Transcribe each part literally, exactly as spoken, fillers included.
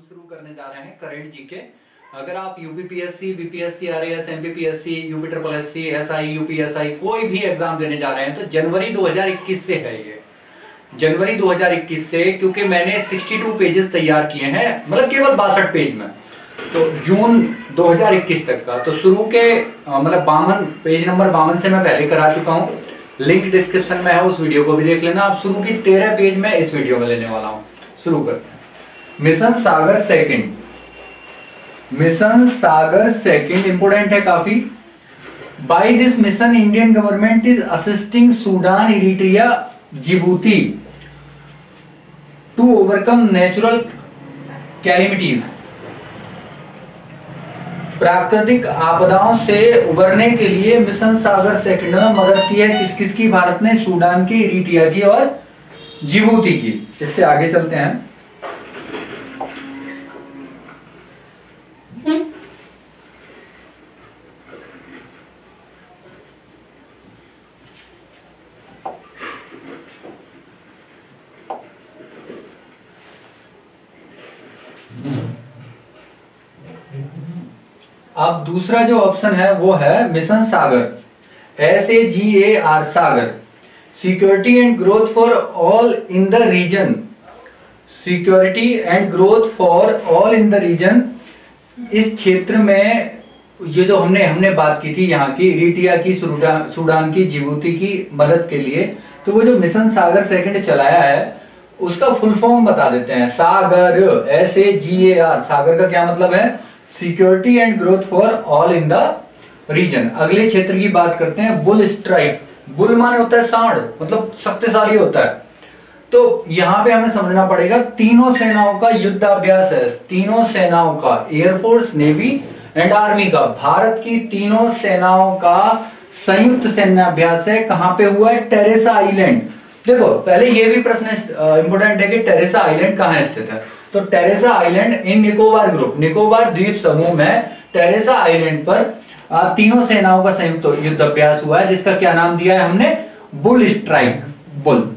शुरू करने जा रहे हैं करंट जीके। अगर आप UPPSC, BPSC, RAS, MPPSC, UP triple SC, SI, UPSI कोई भी एग्जाम देने जा रहे हैं तो जनवरी दो हज़ार इक्कीस से है ये, जनवरी दो हज़ार इक्कीस से, क्योंकि मैंने बासठ पेजेस तैयार किए हैं, मतलब केवल बासठ पेज में, तो जून दो हज़ार इक्कीस तक का। तो शुरू के मतलब बावन पेज नंबर बावन से मैं पहले करा चुका हूँ, लिंक डिस्क्रिप्शन में है, उस वीडियो को भी देख लेना। आप शुरू की तेरह पेज में इस वीडियो में लेने वाला हूँ। शुरू करते हैं। Mission Sagar second, mission Sagar second important है काफी। By this mission Indian government is assisting Sudan, Eritrea, Djibouti to overcome natural calamities. प्राकृतिक आपदाओं से उबरने के लिए मिशन सागर सेकंड में मदद की है किस किस की? भारत ने सूडान की, इरिट्रिया की और जिबूती की। इससे आगे चलते हैं। अब दूसरा जो ऑप्शन है वो है mission Sagar, S A G A R, Sagar, security and growth for all in the region, security and growth for all in the region. इस क्षेत्र में ये जो हमने हमने बात की थी यहाँ की, इरिट्रिया की, सूडान की, जिबूती की मदद के लिए, तो वो जो मिशन सागर सेकंड चलाया है उसका फुल फॉर्म बता देते हैं। सागर, S A G A R, सागर का क्या मतलब है? Security and growth for all in the region. अगले क्षेत्र की बात करते हैं, बुल स्ट्राइक। बुल माने होता है सांड, मतलब शक्तिशाली होता है। तो यहां पे हमें समझना पड़ेगा तीनों सेनाओं का युद्धाभ्यास है, तीनों सेनाओं का, एयरफोर्स, नेवी एंड आर्मी का, भारत की तीनों सेनाओं का संयुक्त सैन्याभ्यास है। कहां पे हुआ है? टेरेसा आइलैंड। देखो पहले ये भी प्रश्न इंपोर्टेंट है कि टेरेसा आइलैंड कहां स्थित है? तो Teressa island in Nicobar group, Nicobar द्वीप समूह में टेरेसा आइलैंड पर तीनों सेनाओं का संयुक्त युद्ध अभ्यास हुआ है, जिसका क्या नाम दिया है हमने? Bull strike, bull.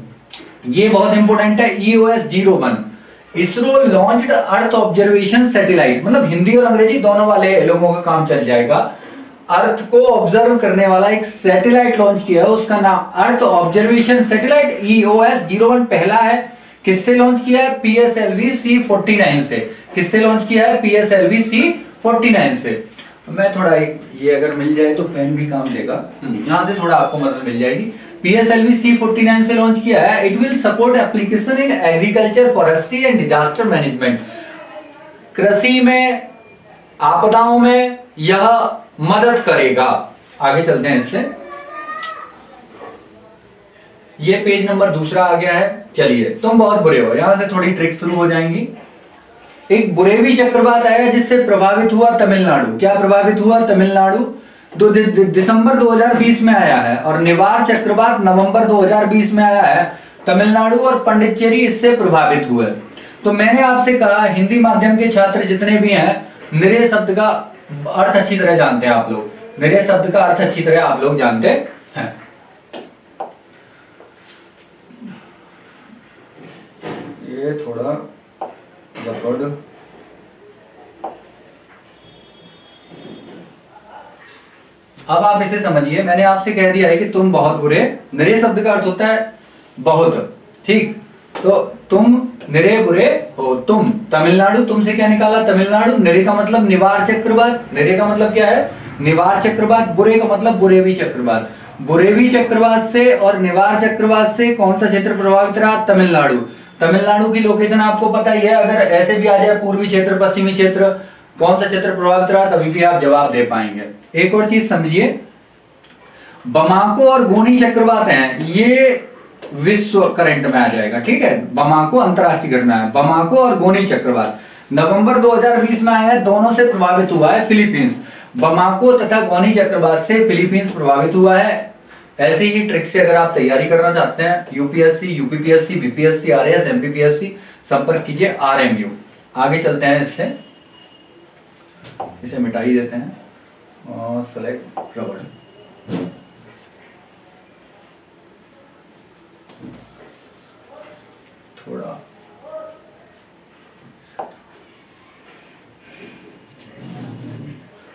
ये बहुत इंपोर्टेंट है। E O S zero one, ISRO launched earth observation satellite, मतलब हिंदी और अंग्रेजी दोनों वाले लोगों का काम चल जाएगा। अर्थ को ऑब्जर्व करने वाला एक सैटेलाइट लॉन्च किया है, उसका नाम earth observation satellite E O S zero one पहला है। किससे लॉन्च किया है? P S L V C forty nine से। किससे लॉन्च किया है? P S L V C forty nine से। मैं थोड़ा एक, ये अगर मिल जाए तो पेन भी काम देगा, यहां से थोड़ा आपको मदद मिल जाएगी। P S L V C forty nine से लॉन्च किया है। It will support application in agriculture, forestry and disaster management. कृषि में, आपदाओं में यह मदद करेगा। आगे चलते हैं इससे। ये पेज नंबर दूसरा आ गया है। चलिए, तुम बहुत बुरे हो, यहां से थोड़ी ट्रिक शुरू हो जाएंगी। एक बुरेवी चक्रवात आया जिससे प्रभावित हुआ तमिलनाडु। क्या प्रभावित हुआ? तमिलनाडु। दो दि, दि, दिसंबर दो हज़ार बीस में आया है। और निवार चक्रवात नवंबर दो हज़ार बीस में आया है। तमिलनाडु और पंडिचेरी इससे प्रभावित हुए। तो मैंने आपसे कहा, हिंदी माध्यम के छात्र जितने भी हैं, निरे शब्द का अर्थ अच्छी तरह जानते हैं आप लोग, निरे शब्द का अर्थ अच्छी तरह आप लोग जानते हैं। ये थोड़ा जबरद, अब आप इसे समझिए। मैंने आपसे कह दिया है कि तुम बहुत बुरे, निरे शब्द का अर्थ होता है बहुत, ठीक? तो तुम निरे बुरे हो। तुम, तमिलनाडु, तुमसे क्या निकाला? तमिलनाडु। निरे का मतलब निवार चक्रवात, निरे का मतलब क्या है? निवार चक्रवात। बुरे का मतलब बुरेवी चक्रवात। बुरेवी चक्रवात से और निवार चक्रवात से कौन सा क्षेत्र प्रभावित रहा? तमिलनाडु। तमिलनाडु की लोकेशन आपको पता ही है। अगर ऐसे भी आ जाए पूर्वी क्षेत्र, पश्चिमी क्षेत्र, कौन सा क्षेत्र प्रभावित रहा, तभी भी आप जवाब दे पाएंगे। एक और चीज समझिए, बमाको और गोनी चक्रवात हैं, ये विश्व करंट में आ जाएगा, ठीक है? बमाको अंतरराष्ट्रीय घटना है। बमाको और गोनी चक्रवात नवंबर दो हज़ार बीस में आया है। दोनों से प्रभावित हुआ है फिलीपींस। बमाको तथा गोनी चक्रवात से फिलीपींस प्रभावित हुआ है। ऐसे ही ट्रिक से अगर आप तैयारी करना चाहते हैं, UPSC, UPPSC, BPSC, RAS, MPPSC, संपर्क कीजिए आरएमयू। आगे चलते हैं इससे, इसे मिटा ही देते हैं और सेलेक्ट रबड़। थोड़ा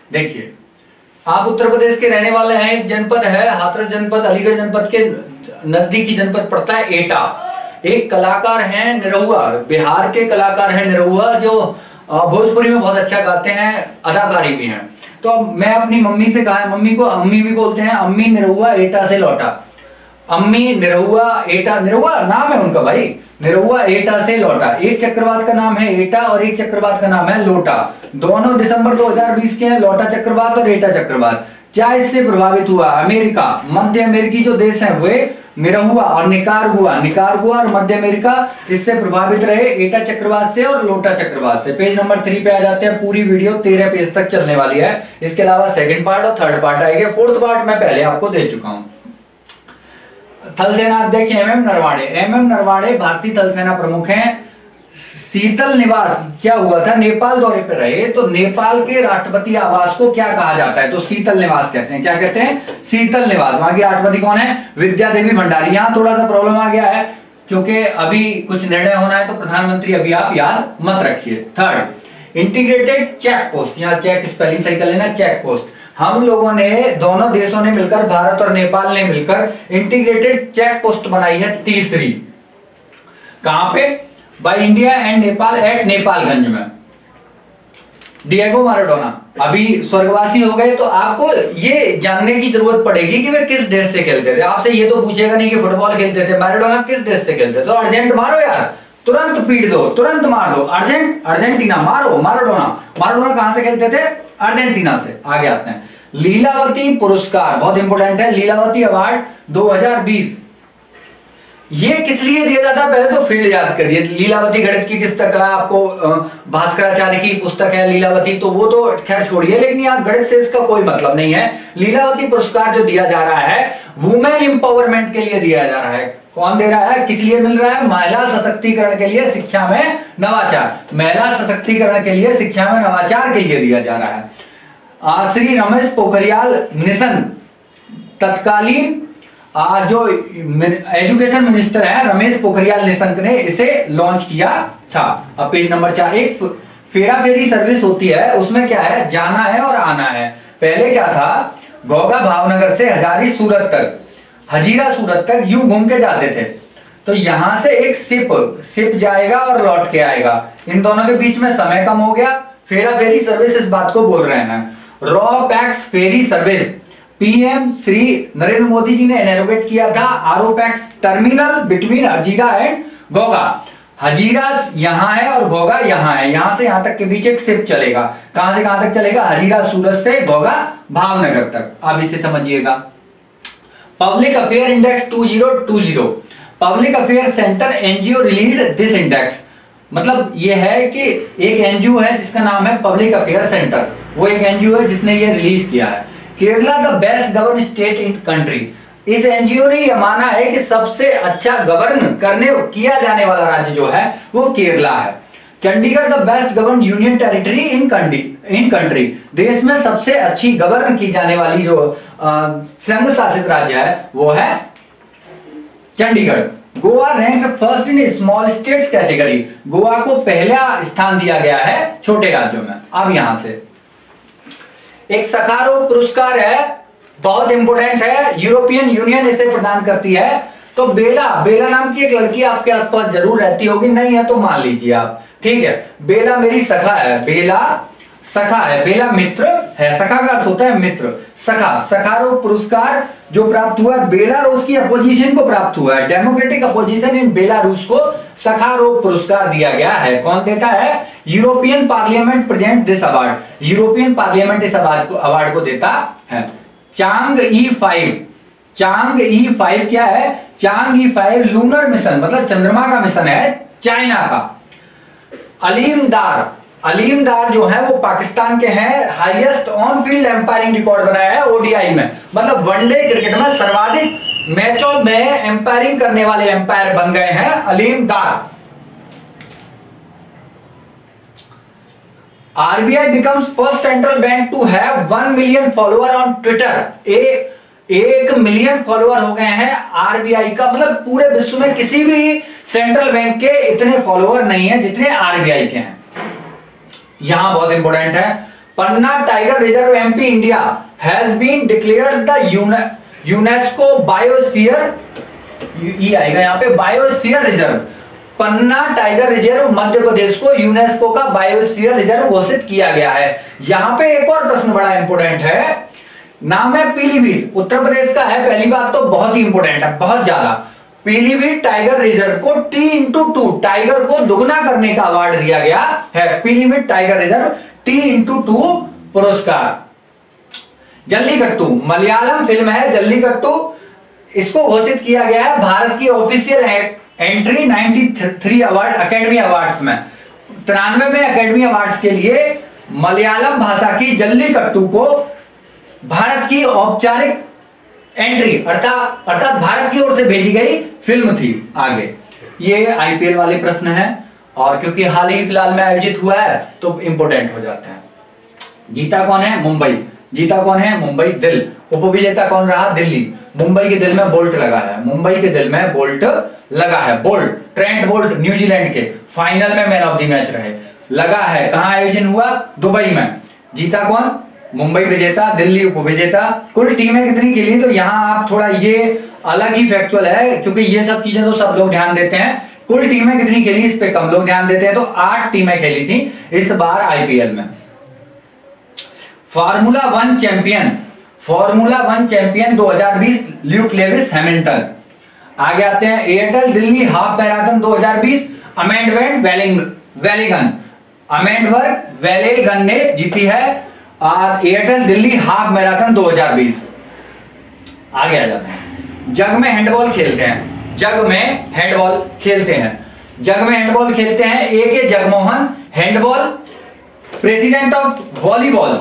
देखिए, आप उत्तर प्रदेश के रहने वाले हैं, एक जनपद है हाथरस जनपद, अलीगढ़ जनपद के नजदीकी जनपद पड़ता है एटा। एक कलाकार हैं निरहुआ, बिहार के कलाकार हैं निरहुआ, जो भोजपुरी में बहुत अच्छा गाते हैं, अदाकारी भी हैं। तो अब मैं अपनी मम्मी से कहा है, मम्मी को अम्मी भी बोलते हैं, अम्मी निरहुआ एटा से लौटा, अम्मी निरहुआ एटा, निरहुआ नाम है उनका भाई, निरहुआ एटा से लौटा। एक चक्रवात का नाम है एटा और एक चक्रवात का नाम है लोटा, दोनों दिसंबर दो हज़ार बीस के हैं, लोटा चक्रवात और एटा चक्रवात। क्या इससे प्रभावित हुआ? अमेरिका, मध्य अमेरिकी जो देश हैं वे निरहुआ और निकारागुआ, निकारागुआ और मध्य अमेरिका इससे प्रभावित रहे एटा चक्रवात से और लोटा चक्रवात से। पेज नंबर थ्री पे आ जाते हैं, पूरी वीडियो तेरह पेज तक चलने वाली है, इसके अलावा सेकंड पार्ट और थर्ड पार्ट आएगा, फोर्थ पार्ट मैं पहले आपको दे चुका हूं। थल सेना अध्यक्ष M M Naravane, M M Naravane भारतीय थल सेना प्रमुख हैं। शीतल निवास, क्या हुआ था, नेपाल दौरे पर रहे, तो नेपाल के राष्ट्रपति आवास को क्या कहा जाता है? तो शीतल निवास कहते हैं। क्या कहते हैं? शीतल निवास। वहां की राष्ट्रपति कौन है? विद्या देवी भंडारी। यहां थोड़ा सा प्रॉब्लम आ गया है क्योंकि अभी कुछ निर्णय होना है, तो प्रधानमंत्री अभी आप याद मत रखिए। थर्ड, इंटीग्रेटेड चेक पोस्ट, यहाँ चेक स्पेलिंग सही कर लेना, चेक पोस्ट। हम लोगों ने, दोनों देशों ने मिलकर, भारत और नेपाल ने मिलकर इंटीग्रेटेड चेक पोस्ट बनाई है तीसरी। कहां पे? By India and Nepal at Nepalganj में। डिएगो मैराडोना अभी स्वर्गवासी हो गए, तो आपको ये जानने की जरूरत पड़ेगी कि वे किस देश से खेलते थे। आपसे ये तो पूछेगा नहीं कि फुटबॉल खेलते थे, मैराडोना किस देश से खेलते थे? तो अर्जेंट मारो यार, तुरंत पीट दो, तुरंत मार दो, अर्जेंट अर्जेंटीना मारो, मैराडोना। मैराडोना कहां से खेलते थे? अर्जेंटीना से। आगे आते हैं, लीलावती पुरस्कार बहुत इंपॉर्टेंट है, लीलावती अवार्ड दो हज़ार बीस। ये किस लिए दिया जाता है? पहले तो फील्ड याद करिए। लीलावती गणित की पुस्तक है, आपको भास्कराचार्य की पुस्तक है लीलावती, तो वो तो खैर छोड़िए, लेकिन यहाँ गणित से इसका कोई मतलब नहीं है। लीलावती पुरस्कार जो दिया जा रहा है वुमेन इंपावरमेंट के लिए दिया जा रहा है। कौन दे रहा है? किस लिए मिल रहा है? महिला सशक्तिकरण के लिए, शिक्षा में नवाचार, महिला सशक्तिकरण के लिए, शिक्षा में नवाचार के लिए दिया जा रहा है। श्री रमेश पोखरियाल निशंक, तत्कालीन आ, जो एजुकेशन मिनिस्टर है रमेश पोखरियाल निशंक ने इसे लॉन्च किया था। अब पेज नंबर चार, एक फेरा फेरी सर्विस होती है, उसमें क्या है? जाना है और आना है। पहले क्या था? घोघा भावनगर से हजारी सूरत तक, हजीरा सूरत तक यूं घूम के जाते थे। तो यहां से एक शिप शिप जाएगा और लौट के आएगा, इन दोनों के बीच में समय कम हो गया। फेरा फेरी सर्विस इस बात को बोल रहे हैं। Ro pax ferry service PM Shri Narendra Modi ji ने इनॉग्रेट किया था। Ropax terminal between Hazira and Ghogha, Hazira यहां है और घोघा यहां है, यहां से यहां तक के बीच एक शिप चलेगा। कहां से कहां तक चलेगा? हजीरा सूरत से घोघा भावनगर तक। आप इसे समझिएगा। पब्लिक अफेयर इंडेक्स दो हज़ार बीस, public affair centre NGO release this index. मतलब यह है कि एक एनजीओ है जिसका नाम है पब्लिक अफेयर सेंटर, वो एक एनजीओ है जिसने ये रिलीज किया है। Kerala the best govern state in country, इस एनजीओ ने यह माना है कि सबसे अच्छा गवर्न करने किया जाने वाला राज्य जो है वो केरला है। Chandigarh the best govern union territory in country, in country देश में सबसे अच्छी गवर्न की जाने वाली जो संघ शासित राज्य है वो है Chandigarh. Goa rank first in small states category, Goa को पहला स्थान दिया गया है छोटे राज्यों में। अब यहां से एक सखारोव पुरस्कार है, बहुत इंपोर्टेंट है, यूरोपियन यूनियन इसे प्रदान करती है। तो बेला, बेला नाम की एक लड़की आपके आसपास जरूर रहती होगी, नहीं है तो मान लीजिए आप, ठीक है। बेला मेरी सखा है, बेला सखा है, बेला मित्र है, सखा का अर्थ होता है मित्र। सखा, सखारोव पुरस्कार जो प्राप्त हुआ है बेलारूस की अपोजिशन को प्राप्त हुआ है, डेमोक्रेटिक अपोजिशन इन बेलारूस को सखारोव पुरस्कार दिया गया है। कौन देता है? European parliament present this award, European parliament इस अवार्ड को अवार्ड को देता है। चांग ई फाइव, चांग ई फाइव क्या है? Chang'e five lunar mission, मतलब चंद्रमा का मिशन है चाइना का। अलीमदार, अलीमदार जो है वो पाकिस्तान के हैं, highest on field umpiring record बनाया है ओडीआई में, मतलब वनडे क्रिकेट में सर्वाधिक मैचों में एम्पायरिंग करने वाले एम्पायर बन गए हैं Aleem Dar. RBI becomes first central bank to have one million follower on Twitter, a एक मिलियन फॉलोअर हो गए हैं आरबीआई का, मतलब पूरे विश्व में किसी भी सेंट्रल बैंक के इतने फॉलोअर नहीं है जितने आरबीआई के हैं। यहां बहुत इंपॉर्टेंट है, Panna tiger reserve MP India has been declared the UNESCO biosphere, E आएगा यहाँ पे, biosphere reserve. Panna tiger reserve Madhya Pradesh को यूनेस्को का बायोस्फीयर रिजर्व घोषित किया गया है। यहां पे एक और प्रश्न बड़ा इंपोर्टेंट है, नाम है पीलीभीत, उत्तर प्रदेश का है। पहली बात तो बहुत ही इंपोर्टेंट है, बहुत ज्यादा। पीलीभीत टाइगर रिजर्व को टी इंटू टू, टाइगर को दुगना करने का अवार्ड दिया गया है। Pilibhit tiger reserve T into two पुरस्कार। जल्लीकट्टू मलयालम फिल्म है जल्लीकट्टू, इसको घोषित किया गया है भारत की ऑफिशियल एंट्री तिरानवे अवार्ड अकेडमी अवार्ड्स में। तिरानवे में अकेडमी अवार्ड्स के लिए मलयालम भाषा की जल्लीकट्टू को भारत की औपचारिक एंट्री अर्थात अर्थात भारत की ओर से भेजी गई फिल्म थी। आगे ये आईपीएल वाले प्रश्न हैं, और क्योंकि हाल ही फिलहाल में आयोजित हुआ है तो इंपोर्टेंट हो जाते हैं। जीता कौन है? मुंबई। जीता कौन है? मुंबई दिल। उपविजेता कौन रहा? दिल्ली। मुंबई के दिल में बोल्ट लगा है, मुंबई के दिल में बोल्ट लगा है। बोल्ट, ट्रेंट बोल्ट न्यूजीलैंड के फाइनल में मैन ऑफ द मैच रहे, लगा है। कहां आयोजन हुआ? दुबई में। जीता कौन? मुंबई विजेता, दिल्ली उपविजेता। कुल टीमें कितनी खेली? तो यहां आप थोड़ा ये अलग ही फैक्चुअल है, क्योंकि ये सब चीजें तो सब लोग ध्यान देते हैं। कुल टीमें कितनी खेली इस पे कम लोग ध्यान देते हैं। तो आठ टीमें खेली थी इस बार आईपीएल में। Formula one champion, formula one champion दो हज़ार बीस ल्यूक लेविस हैमिल्टन। आगे आते हैं एयरटेल दिल्ली हाफ मैराथन दो हज़ार बीस, अमेंडवर्ट वेलिगन, अमेंडवर्ट वेलिगन ने जीती है एयरटेल दिल्ली हाफ मैराथन दो हज़ार बीस। आगे आ जाते हैं, जग में हैंडबॉल खेलते हैं, जग में हैंडबॉल खेलते हैं, जग में हैंडबॉल खेलते हैं। A K Jagmohan handball president of volleyball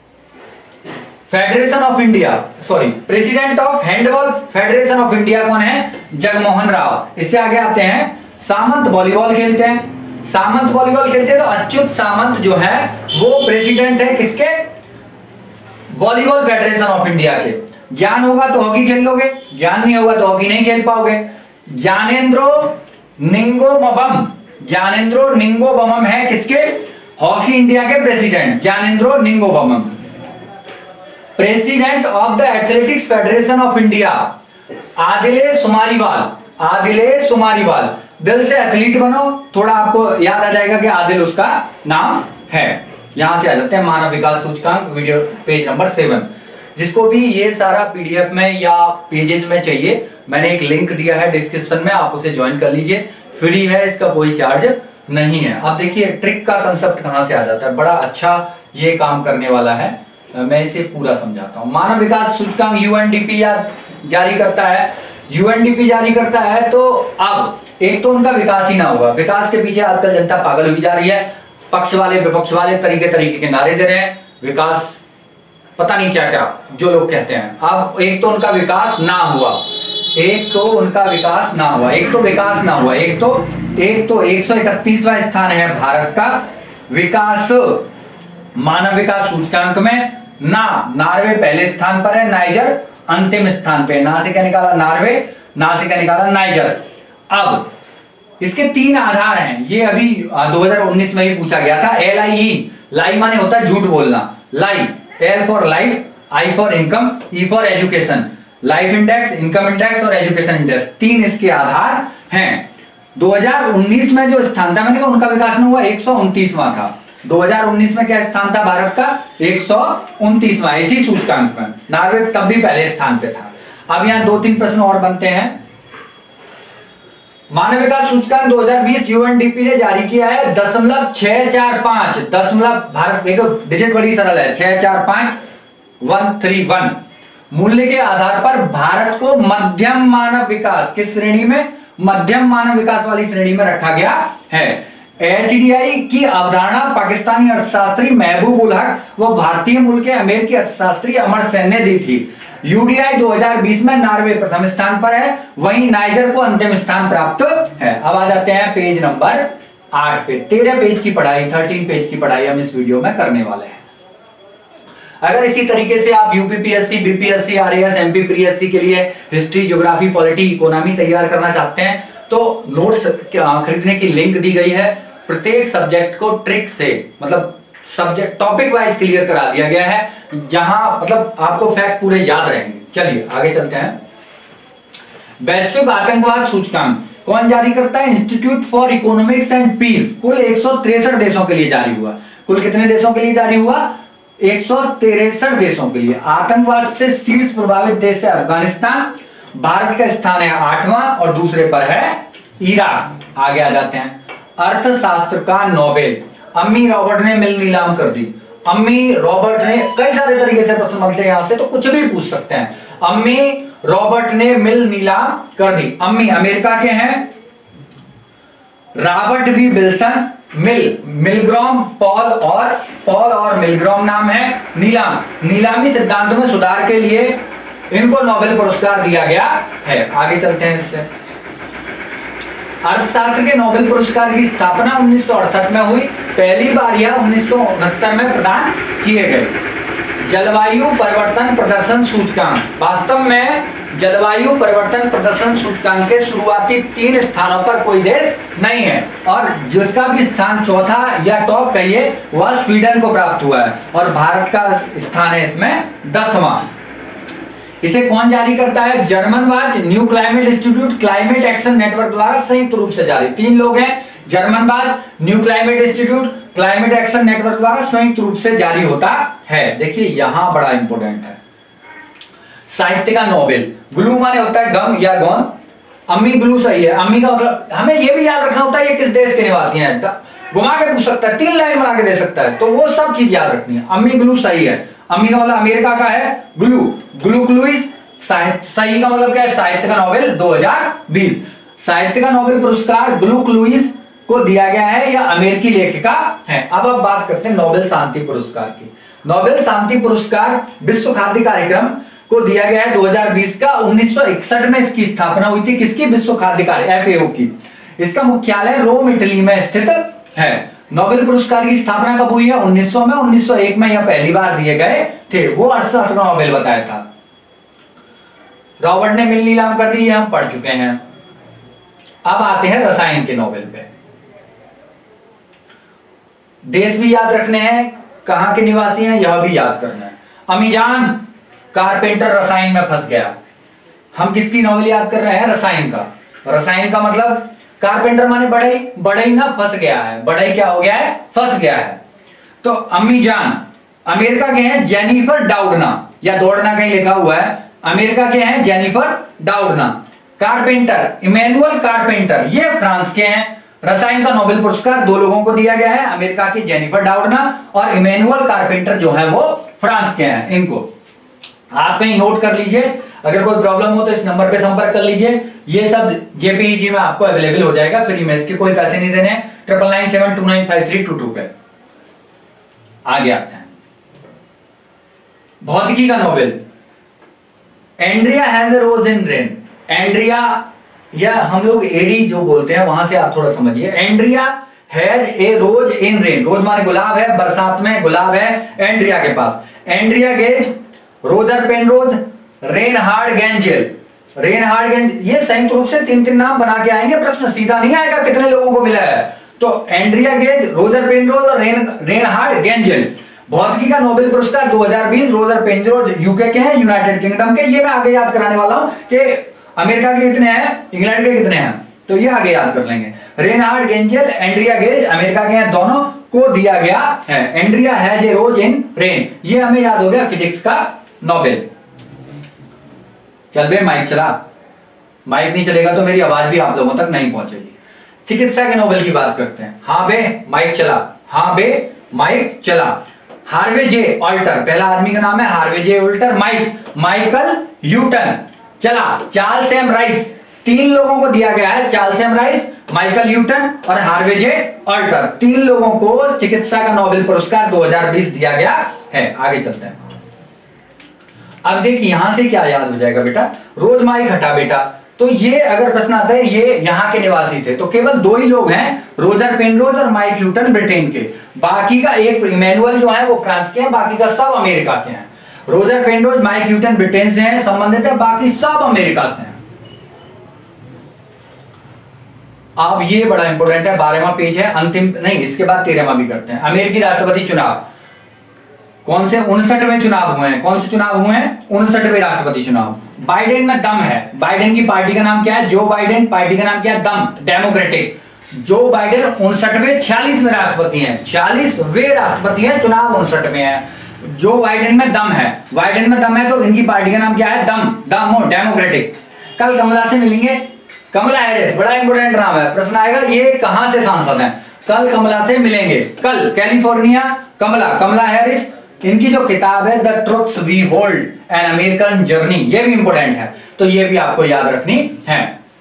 federation of India, sorry president of handball federation of India कौन है? जगमोहन राव। इससे आगे आते हैं, सामंत वॉलीबॉल खेलते हैं, सामंत वॉलीबॉल खेलते हैं तो अच्युत सामंत जो है वो प्रेसिडेंट है किसके? वॉलीबॉल फेडरेशन ऑफ इंडिया के। ज्ञान होगा तो हॉकी खेल लोगे, ज्ञान नहीं होगा तो हॉकी नहीं खेल पाओगे। ज्ञानेंद्रो निंगोबम, ज्ञानेंद्रो निंगोबम है किसके? हॉकी इंडिया के president, Gyanendro Ningombam. President of the athletics federation of India Adille Sumariwalla, Adille Sumariwalla. दिल से एथलीट बनो, थोड़ा आपको याद आ जाएगा कि आदिल उसका नाम है। यहां से आ जाते हैं मानव विकास सूचकांक, वीडियो पेज नंबर सेवन। जिसको भी ये सारा पीडीएफ में या पेजेस में चाहिए, मैंने एक लिंक दिया है डिस्क्रिप्शन में, आप उसे ज्वाइन कर लीजिए, फ्री है, इसका कोई चार्ज नहीं है। आप देखिए ट्रिक का कंसेप्ट कहां से आ जाता है, बड़ा अच्छा ये काम करने वाला है। मैं इसे पूरा समझाता हूं। मानव विकास सूचकांक यूएनडीपी या जारी करता है, यूएनडीपी जारी करता है तो अब एक तो उनका विकास ही ना होगा, विकास के पीछे आजकल जनता पागल हुई जा रही है, पक्ष वाले विपक्ष वाले तरीके तरीके के नारे दे रहे हैं, विकास पता नहीं क्या क्या जो लोग कहते हैं। अब एक तो उनका विकास ना हुआ, एक तो उनका विकास ना हुआ, एक तो विकास ना हुआ, एक तो एक तो एक सौ इकतीसवां स्थान है भारत का विकास मानव विकास सूचकांक में। ना नार्वे पहले स्थान पर है, नाइजर अंतिम स्थान पे। ना से क्या निकाला? नार्वे, ना से क्या निकाला? नाइजर। अब इसके तीन आधार हैं, ये अभी दो हज़ार उन्नीस में ही पूछा गया था। एल आई ई, लाई माने होता है झूठ बोलना, lie, L for life, I for income, E for education. Life index, income index और एजुकेशन इंडेक्स, तीन इसके आधार हैं। दो हज़ार उन्नीस में जो स्थान था, मैंने कहा उनका विकास न हुआ, एक सौ उनतीसवां था। दो हज़ार उन्नीस में क्या स्थान था भारत का? एक सौ उनतीसवां, इसी सूचकांक में। नार्वे तब भी पहले स्थान पे था। अब यहाँ दो तीन प्रश्न और बनते हैं। मानव विकास सूचकांक दो हज़ार बीस यूएनडीपी ने जारी किया है दशमलव छह चार पांच, दशमलव भारत देखो डिजिट बड़ी सरल है, छह चार पांच वन थ्री वन। मूल्य के आधार पर भारत को मध्यम मानव विकास किस श्रेणी में? मध्यम मानव विकास वाली श्रेणी में रखा गया है। एचडीआई की अवधारणा पाकिस्तानी अर्थशास्त्री महबूब उल हक व भारतीय मूल के अमेरिकी अर्थशास्त्री अमर सेन ने दी थी। यूडीआई दो हज़ार बीस में नार्वे प्रथम स्थान पर है, वहीं नाइजर को अंतिम स्थान प्राप्त है। अब आ जाते हैं पेज नंबर आठ पे। तेरह पेज की पढ़ाई, थर्टीन पेज की पढ़ाई हम इस वीडियो में करने वाले हैं। अगर इसी तरीके से आप UPPSC, BPSC, RAS, MP PSC के लिए हिस्ट्री, ज्योग्राफी, पॉलिटी, इकोनॉमी तैयार करना चाहते हैं तो नोट्स खरीदने की लिंक दी गई है। प्रत्येक सब्जेक्ट को ट्रिक से, मतलब सब्जेक्ट टॉपिक वाइज क्लियर करा दिया गया है, जहां मतलब आपको फैक्ट पूरे याद रहेंगे। चलिए आगे चलते हैं। वैश्विक आतंकवाद सूचकांक कौन जारी करता है? Institute for economics and peace. कुल एक सौ तिरसठ देशों के लिए जारी हुआ। कुल कितने देशों के लिए जारी हुआ? एक सौ तिरसठ देशों के लिए। आतंकवाद से शीर्ष प्रभावित देश है अफगानिस्तान, भारत का स्थान है आठवां और दूसरे पर है इराक। आगे आ जाते हैं। अर्थशास्त्र का नोबेल अम्मी रॉबर्ट ने मिल नीलाम कर दी। अम्मी रॉबर्ट ने, कई सारे तरीके से प्रश्न बनते हैं यहां से, तो कुछ भी पूछ सकते हैं। अम्मी रॉबर्ट ने मिल नीलाम कर दी। अम्मी अमेरिका के हैं। Robert B Wilson, Mil Milgrom Paul और पॉल और मिलग्राम नाम है। नीलाम नीलामी सिद्धांतों में सुधार के लिए इनको नोबेल पुरस्कार दिया गया है। आगे चलते हैं इससे। अर्थशास्त्र के नोबेल पुरस्कार की स्थापना उन्नीस सौ अड़सठ में हुई। पहली बार यह उन्नीस सौ उनहत्तर में प्रदान किए गए। जलवायु परिवर्तन प्रदर्शन सूचकांक, वास्तव में जलवायु परिवर्तन प्रदर्शन सूचकांक के शुरुआती तीन स्थानों पर कोई देश नहीं है, और जिसका भी स्थान चौथा या टॉप कहिए वह स्वीडन को प्राप्त हुआ है, और भारत का स्थान है इसमें दसवां। इसे कौन जारी करता है? German watch new climate institute climate action network द्वारा संयुक्त रूप से जारी। तीन लोग हैं, German watch new climate institute climate action network द्वारा संयुक्त रूप से जारी होता है। देखिए यहां बड़ा इंपॉर्टेंट है। साहित्य का नोबेल, ग्लू माने होता है गम या गौन। अम्मी ग्लू सही है। अम्मी का मतलब हमें यह भी याद रखना होता है ये किस देश के निवासी हैं, घुमा के पूछ सकता है, तीन लाइन बना के दे सकता है, तो वो सब चीज याद रखनी है। अम्मी ग्लू सही है। अम्मी का मतलब अमेरिका का है। ग्लू ग्लू क्लूइस सही का मतलब क्या है? साहित्य का नोबेल दो हज़ार बीस। साहित्य का नोबेल पुरस्कार ग्लू क्लूइस को दिया गया है, या अमेरिकी लेखिका है। अब अब बात करते हैं नोबेल शांति पुरस्कार की। नोबेल शांति पुरस्कार विश्व खाद्य कार्यक्रम को दिया गया है दो हज़ार बीस का। उन्नीस सौ इकसठ में इसकी स्थापना हुई थी। किसकी? विश्व खाद्य कार्यक्रम एफ ए ओ की। इसका मुख्यालय रोम इटली में स्थित है। नोबेल पुरस्कार की स्थापना कब हुई है? उन्नीस सौ में। उन्नीस सौ एक में यह पहली बार दिए गए थे। वो अर्थशास्त्र का नोबेल बताया था। रॉबर्ट ने मिल नीलाम कर दी, हम पढ़ चुके हैं। अब आते हैं रसायन के नोबेल पे। देश भी याद रखने हैं, कहां के निवासी हैं यह भी याद करना है। अमीजान कारपेंटर रसायन में फंस गया। हम किसकी नोबेल याद कर रहे हैं? रसायन का। रसायन का मतलब कारपेंटर माने बढ़ई, बढ़ई ना फंस गया है। बढ़ई क्या हो गया है? फंस गया है। तो अमीजान अमेरिका के हैं जेनिफर डाउडना, या दौड़ना कहीं लिखा हुआ है। अमेरिका के हैं Jennifer Doudna. Carpentier Emmanuelle Carpentier, ये फ्रांस के हैं। रसायन का नोबेल पुरस्कार दो लोगों को दिया गया है, अमेरिका की जेनिफर डाउडना और इमैनुअल कारपेंटर जो है वो फ्रांस के हैं। इनको आप कहीं नोट कर लीजिए, अगर कोई प्रॉब्लम हो तो इस नंबर पे संपर्क कर लीजिए। ये सब जेपीईजी में आपको अवेलेबल हो जाएगा फ्री में, इसके कोई पैसे नहीं देने। Triple nine seven two nine five three two two पे। आगे आते हैं भौतिकी का नोबेल। Andrea has a rose in rain. Andrea या हम लोग एडी जो बोलते हैं वहां से आप थोड़ा समझिए। Andrea has a rose in rain. Rose माने गुलाब है, बरसात में गुलाब है एंड्रिया के पास। Andrea Ghez, Roger Penrose, Reinhard Genzel. Reinhard Genzel ये संयुक्त रूप से तीन तीन नाम बना के आएंगे, प्रश्न सीधा नहीं आएगा कितने लोगों को मिला है। तो एंड्रिया गेज, रोजर पेनरोज और रेन रेनहार्ड गेंजेल। भौतिकी का नोबेल पुरस्कार दो हज़ार बीस रोजर पेनरोज यूके के हैं, यूनाइटेड किंगडम के। ये मैं आगे याद कराने वाला हूं कि अमेरिका के कितने हैं, इंग्लैंड के कितने हैं, तो ये आगे याद कर लेंगे। Reinhard Genzel, Andrea Ghez America के हैं, दोनों को दिया गया है। Andrea has a rose in rain, ये हमें याद हो गया फिजिक्स का नोबेल। चल बे माइक चला, माइक नहीं चलेगा तो मेरी आवाज भी आप लोगों तक नहीं पहुंचेगी। चिकित्सा के नोबेल की बात करते हैं। हाँ बे माइक चला, हाँ बे माइक चला। हार्वे जे ऑल्टर, पहला आदमी का नाम है Harvey J Alter. Mike Michael Houghton. चला चार्ल्स एम राइस, तीन लोगों को दिया गया है। Charles M Rice, Michael Houghton और हार्वे जे ऑल्टर, तीन लोगों को चिकित्सा का नोबेल पुरस्कार दो हज़ार बीस दिया गया है। आगे चलते हैं। अब देखिए यहां से क्या याद हो जाएगा बेटा, रोज माइक हटा बेटा। तो ये अगर प्रश्न आता है ये यहाँ के निवासी थे, तो केवल दो ही लोग हैं, रोजर पेनरोज और माइक ह्यूटन ब्रिटेन के। बाकी का एक इमैनुअल जो है वो फ्रांस के हैं, बाकी का सब अमेरिका के हैं। Roger Penrose, Mike Houghton Britain से हैं, संबंधित है, बाकी सब अमेरिका से हैं। अब ये बड़ा इंपॉर्टेंट है, बारहवां पेज है, अंतिम नहीं, इसके बाद तेरहवां भी करते हैं। अमेरिकी राष्ट्रपति चुनाव कौन से उनसठवें चुनाव हुए हैं? कौन से चुनाव हुए हैं? उनसठवें राष्ट्रपति चुनाव। बाइडेन में दम है। बाइडेन की पार्टी का नाम क्या है? Joe Biden. पार्टी का नाम क्या है? दम, डेमोक्रेटिक। जो बाइडेन उनसठवें छियालीसवें राष्ट्रपति हैं, छियालीसवें राष्ट्रपति हैं, चुनाव उनसठवें है। जो बाइडेन में दम है, बाइडेन में दम है, तो इनकी पार्टी का नाम क्या है? दम, दम डेमोक्रेटिक। कल कमला से मिलेंगे, कमला हैरिस, बड़ा इंपोर्टेंट नाम है, प्रश्न आएगा ये कहां से सांसद हैं? कल कमला से मिलेंगे, कल कैलिफोर्निया, कमला, कमला हैरिस। इनकी जो किताब है the truths we hold an American journey, ये भी इंपोर्टेंट है, तो ये भी आपको याद रखनी है।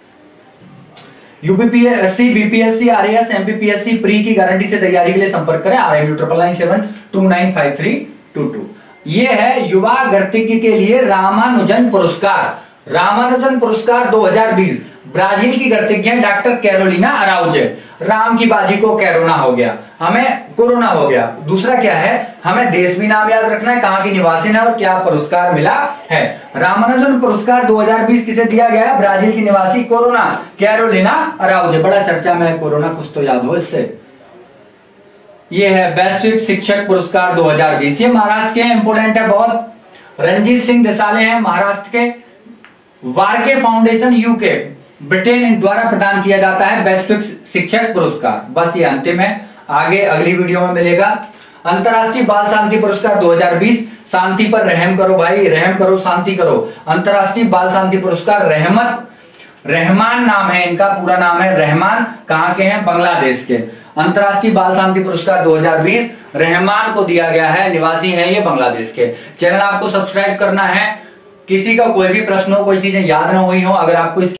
UPPSC, BPSC, RAS, MPPSC pre की गारंटी से तैयारी के लिए संपर्क करें R M U triple nine seven two nine five three two two. ये है युवा गणितज्ञ के लिए रामानुजन पुरस्कार। रामानुजन पुरस्कार दो हज़ार बीस ब्राजील की गणितज्ञ डॉक्टर कैरोलिना अराउजे। राम की बाजी को कैरोना हो गया, हमें कोरोना हो गया। दूसरा क्या है, हमें देश भी नाम याद रखना है, कहां की निवासी है और क्या पुरस्कार मिला है। रामानुजन पुरस्कार दो हज़ार बीस किसे दिया गया है? ब्राजील की निवासी कोरोना कैरोलिना अराउजे। बड़ा चर्चा में है कोरोना, कुछ तो याद हो इससे। ये है वैश्विक शिक्षक पुरस्कार दो हज़ार बीस, ये महाराष्ट्र के इंपोर्टेंट है बहुत। रंजीत सिंह देसाले हैं महाराष्ट्र के। वार्के फाउंडेशन यूके ब्रिटेन द्वारा प्रदान किया जाता है वैश्विक शिक्षक पुरस्कार। बस ये अंतिम है, आगे अगली वीडियो में मिलेगा। अंतरराष्ट्रीय बाल शांति पुरस्कार दो हज़ार बीस, शांति पर रहम करो भाई, रहम करो, शांति करो। अंतरराष्ट्रीय बाल शांति पुरस्कार रहमत रहमान नाम है इनका, पूरा नाम है रहमान। कहां के हैं? बांग्लादेश के। अंतरराष्ट्रीय बाल शांति पुरस्कार दो हज़ार बीस रहमान को दिया गया है, निवासी है ये बांग्लादेश के। चैनल आपको सब्सक्राइब करना है। किसी का कोई भी प्रश्न हो, कोई चीजें याद ना हुई हो, अगर आपको